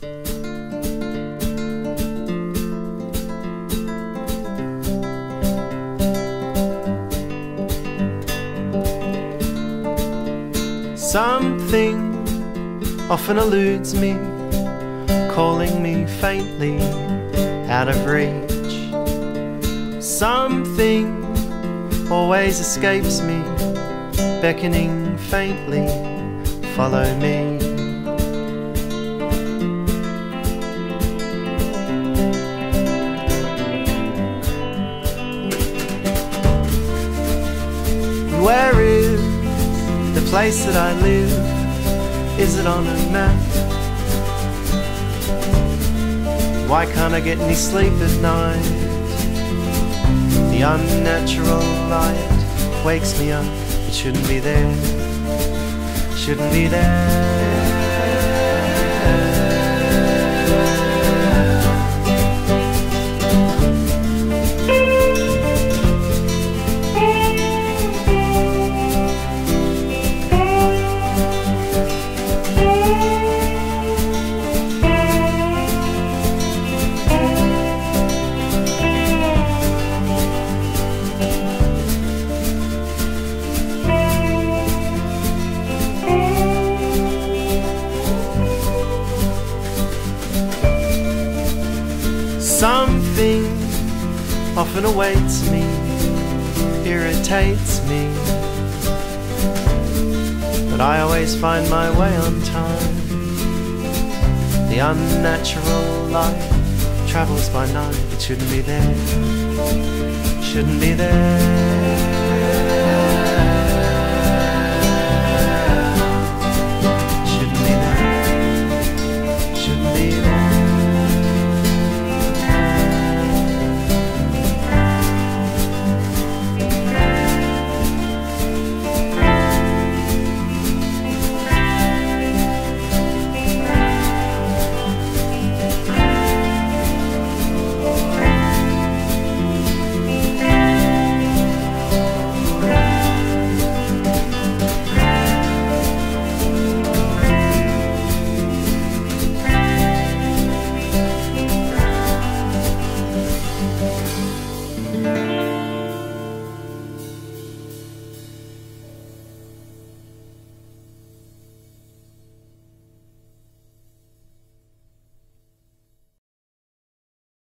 Something often eludes me, calling me faintly out of reach. Something always escapes me, beckoning faintly, follow me. Where is the place that I live? Is it on a map? Why can't I get any sleep at night? The unnatural light wakes me up. It shouldn't be there, shouldn't be there. Something often awaits me, irritates me, but I always find my way on time. The unnatural light travels by night. It shouldn't be there, shouldn't be there.